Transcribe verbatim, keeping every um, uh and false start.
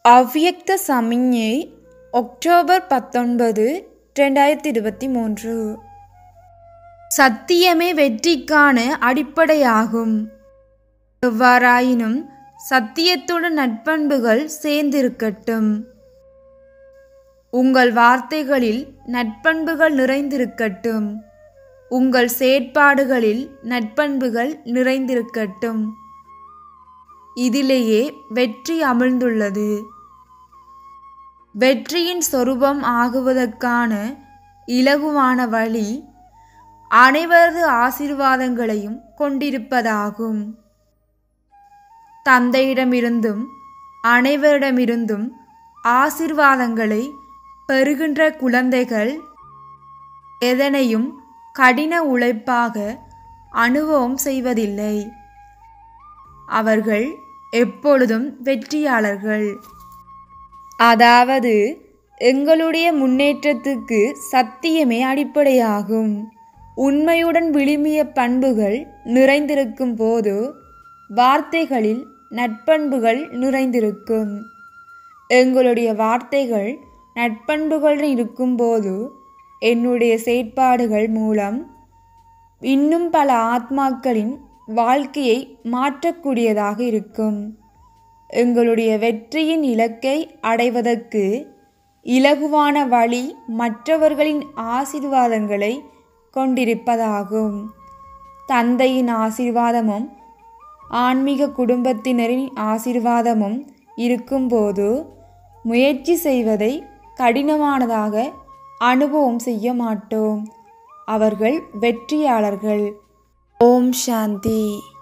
அவ்வியக்த சமிஞ்ஞை அக்டோபர் பத்தொன்பது ரெண்டாயிரத்தி இருபத்தி மூன்று. சத்தியமே வெற்றிக்கான அடிப்படையாகும். எவ்வாறாயினும் சத்தியத்துடன் நற்பண்புகள் சேர்ந்திருக்கட்டும். உங்கள் வார்த்தைகளில் நற்பண்புகள் நிறைந்திருக்கட்டும். உங்கள் செயற்பாடுகளில் நற்பண்புகள் நிறைந்திருக்கட்டும். இதிலேயே வெற்றி அமிழ்ந்துள்ளது. வெற்றியின் சொரூபம் ஆகுவதற்கான இலகுவான வழி அனைவரது ஆசீர்வாதங்களையும் கொண்டிருப்பதாகும். தந்தையிடமிருந்தும் அனைவரிடமிருந்தும் ஆசீர்வாதங்களை பெறுகின்ற குழந்தைகள் எதனையும் கடின உழைப்பாக அனுபவம் செய்வதில்லை. அவர்கள் எப்பொழுதும் வெற்றியாளர்கள். அதாவது எங்களுடைய முன்னேற்றத்துக்கு சத்தியமே அடிப்படையாகும். உண்மையுடன் விழுமிய பண்புகள் நிறைந்திருக்கும் போது வார்த்தைகளில் நற்பண்புகள் நிறைந்திருக்கும். எங்களுடைய வார்த்தைகள் நற்பண்புகளுடன் இருக்கும்போது என்னுடைய செயற்பாடுகள் மூலம் இன்னும் பல ஆத்மாக்களின் வாழ்க்கையை மாற்றக்கூடியதாக இருக்கும். எங்களுடைய வெற்றியின் இலக்கை அடைவதற்கு இலகுவான வழி மற்றவர்களின் ஆசீர்வாதங்களை கொண்டிருப்பதாகும். தந்தையின் ஆசீர்வாதமும் ஆன்மீக குடும்பத்தினரின் ஆசீர்வாதமும் இருக்கும்போது முயற்சி செய்வதை கடினமானதாக அனுபவம் செய்ய மாட்டோம். அவர்கள் வெற்றியாளர்கள். ஓம் சாந்தி.